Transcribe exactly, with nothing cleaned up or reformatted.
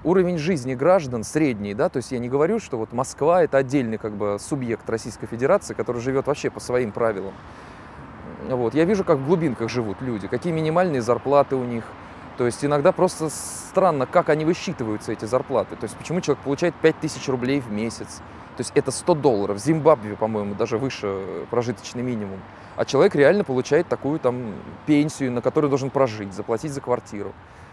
уровень жизни граждан средний, да, то есть я не говорю, что вот Москва — это отдельный как бы субъект Российской Федерации, который живет вообще по своим правилам. Вот. Я вижу, как в глубинках живут люди, какие минимальные зарплаты у них. То есть иногда просто странно, как они высчитываются, эти зарплаты. То есть почему человек получает пять тысяч рублей в месяц. То есть это сто долларов. В Зимбабве, по-моему, даже выше прожиточный минимум. А человек реально получает такую там пенсию, на которую должен прожить, заплатить за квартиру.